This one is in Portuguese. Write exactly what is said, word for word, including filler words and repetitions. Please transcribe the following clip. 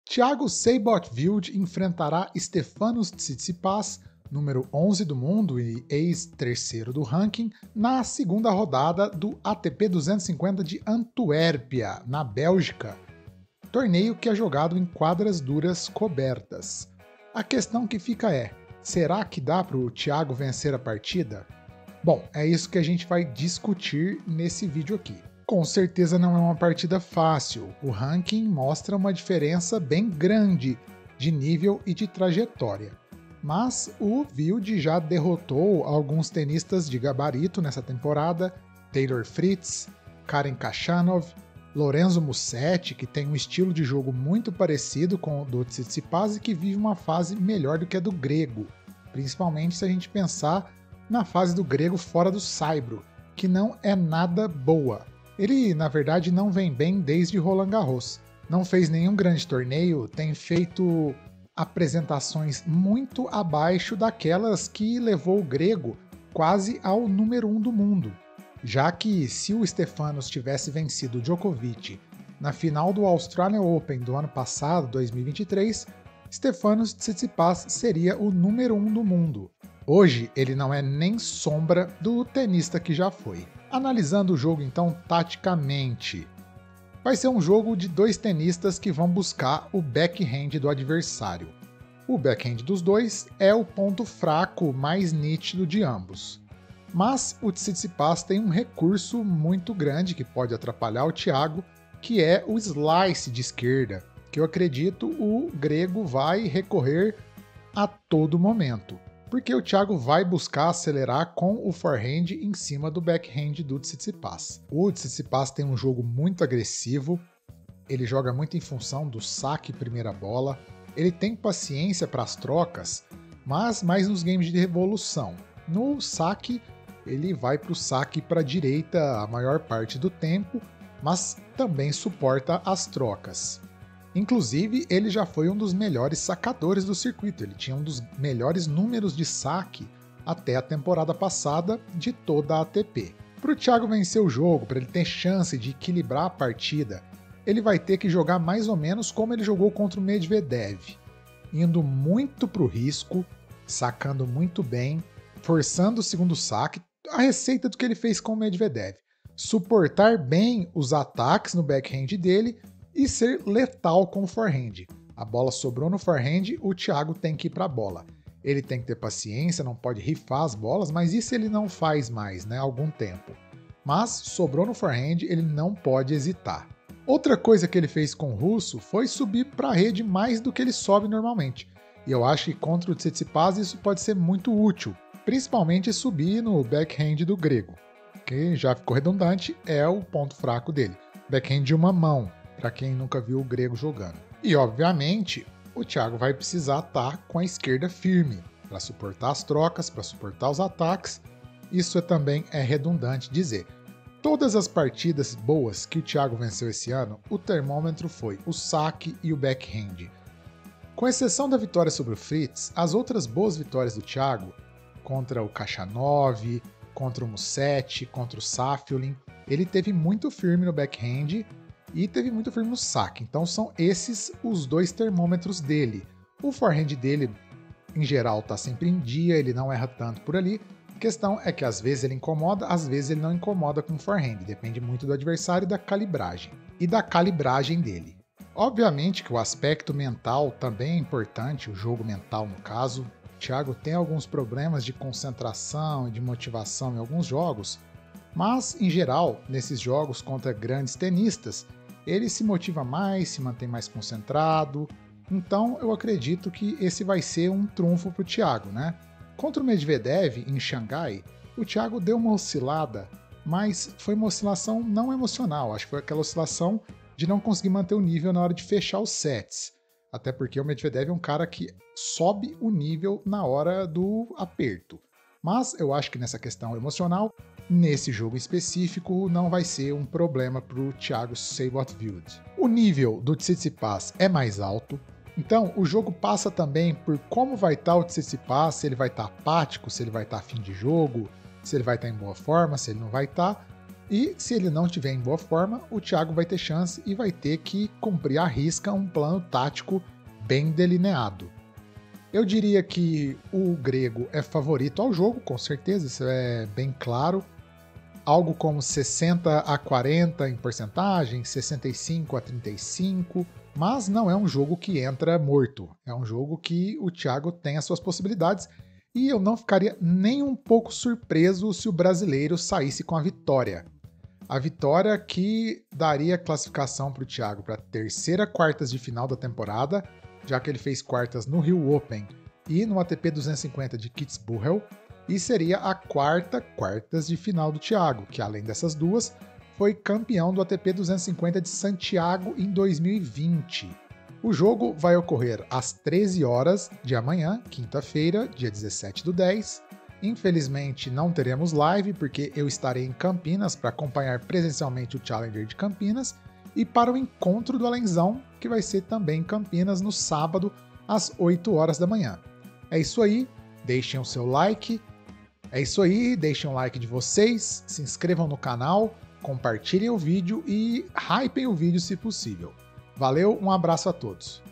Thiago Seibold enfrentará Stefanos Tsitsipas, número onze do mundo e ex-terceiro do ranking, na segunda rodada do A T P duzentos e cinquenta de Antuérpia, na Bélgica, torneio que é jogado em quadras duras cobertas. A questão que fica é, será que dá para o Thiago vencer a partida? Bom, é isso que a gente vai discutir nesse vídeo aqui. Com certeza não é uma partida fácil, o ranking mostra uma diferença bem grande de nível e de trajetória. Mas o Wild já derrotou alguns tenistas de gabarito nessa temporada, Taylor Fritz, Karen Khachanov, Lorenzo Musetti, que tem um estilo de jogo muito parecido com o do Tsitsipas e que vive uma fase melhor do que a do grego, principalmente se a gente pensar na fase do grego fora do saibro, que não é nada boa. Ele, na verdade, não vem bem desde Roland Garros. Não fez nenhum grande torneio, tem feito apresentações muito abaixo daquelas que levou o grego quase ao número um do mundo. Já que se o Stefanos tivesse vencido o Djokovic na final do Australian Open do ano passado, dois mil e vinte e três, Stefanos Tsitsipas seria o número um do mundo. Hoje ele não é nem sombra do tenista que já foi. Analisando o jogo então taticamente, vai ser um jogo de dois tenistas que vão buscar o backhand do adversário. O backhand dos dois é o ponto fraco mais nítido de ambos. Mas o Tsitsipas tem um recurso muito grande que pode atrapalhar o Thiago, que é o slice de esquerda, que eu acredito o grego vai recorrer a todo momento, porque o Thiago vai buscar acelerar com o forehand em cima do backhand do Tsitsipas. O Tsitsipas tem um jogo muito agressivo, ele joga muito em função do saque primeira bola, ele tem paciência para as trocas, mas mais nos games de revolução. No saque, ele vai para o saque para a direita a maior parte do tempo, mas também suporta as trocas. Inclusive, ele já foi um dos melhores sacadores do circuito, ele tinha um dos melhores números de saque até a temporada passada de toda a A T P. Para o Thiago vencer o jogo, para ele ter chance de equilibrar a partida, ele vai ter que jogar mais ou menos como ele jogou contra o Medvedev, indo muito para o risco, sacando muito bem, forçando o segundo saque, a receita do que ele fez com o Medvedev. Suportar bem os ataques no backhand dele e ser letal com o forehand. A bola sobrou no forehand, o Thiago tem que ir para a bola. Ele tem que ter paciência, não pode rifar as bolas, mas isso ele não faz mais, né, há algum tempo. Mas sobrou no forehand, ele não pode hesitar. Outra coisa que ele fez com o russo foi subir para a rede mais do que ele sobe normalmente. E eu acho que contra o Tsitsipas isso pode ser muito útil, principalmente subir no backhand do grego, que já ficou redundante, é o ponto fraco dele. Backhand de uma mão, para quem nunca viu o grego jogando. E, obviamente, o Thiago vai precisar estar com a esquerda firme para suportar as trocas, para suportar os ataques. Isso é, também é redundante dizer. Todas as partidas boas que o Thiago venceu esse ano, o termômetro foi o saque e o backhand. Com exceção da vitória sobre o Fritz, as outras boas vitórias do Thiago, contra o Khachanov, contra o Musetti, contra o Safiullin, ele teve muito firme no backhand e teve muito firme no saque, então são esses os dois termômetros dele. O forehand dele, em geral, está sempre em dia, ele não erra tanto por ali. A questão é que às vezes ele incomoda, às vezes ele não incomoda com o forehand, depende muito do adversário e da calibragem. E da calibragem dele. Obviamente que o aspecto mental também é importante, o jogo mental no caso. O Thiago tem alguns problemas de concentração e de motivação em alguns jogos, mas, em geral, nesses jogos contra grandes tenistas, ele se motiva mais, se mantém mais concentrado, então eu acredito que esse vai ser um trunfo para o Thiago, né? Contra o Medvedev, em Xangai, o Thiago deu uma oscilada, mas foi uma oscilação não emocional, acho que foi aquela oscilação de não conseguir manter o nível na hora de fechar os sets, até porque o Medvedev é um cara que sobe o nível na hora do aperto. Mas eu acho que nessa questão emocional, nesse jogo específico, não vai ser um problema para o Thiago Seibold. O nível do Tsitsipas é mais alto, então o jogo passa também por como vai estar o Tsitsipas, se ele vai estar apático, se ele vai estar a fim de jogo, se ele vai estar em boa forma, se ele não vai estar. E se ele não estiver em boa forma, o Thiago vai ter chance e vai ter que cumprir à risca um plano tático bem delineado. Eu diria que o grego é favorito ao jogo, com certeza, isso é bem claro. Algo como sessenta a quarenta em porcentagem, sessenta e cinco a trinta e cinco, mas não é um jogo que entra morto. É um jogo que o Thiago tem as suas possibilidades e eu não ficaria nem um pouco surpreso se o brasileiro saísse com a vitória. A vitória que daria classificação para o Thiago para a terceira quartas de final da temporada, já que ele fez quartas no Rio Open e no A T P duzentos e cinquenta de Kitzbühel, e seria a quarta quartas de final do Thiago, que além dessas duas, foi campeão do A T P duzentos e cinquenta de Santiago em dois mil e vinte. O jogo vai ocorrer às treze horas de amanhã, quinta-feira, dia dezessete do dez. Infelizmente não teremos live, porque eu estarei em Campinas para acompanhar presencialmente o Challenger de Campinas e para o encontro do Alenzão, que vai ser também em Campinas no sábado, às oito horas da manhã. É isso aí, deixem o seu like. É isso aí, deixem o like de vocês, se inscrevam no canal, compartilhem o vídeo e hypem o vídeo se possível. Valeu, um abraço a todos.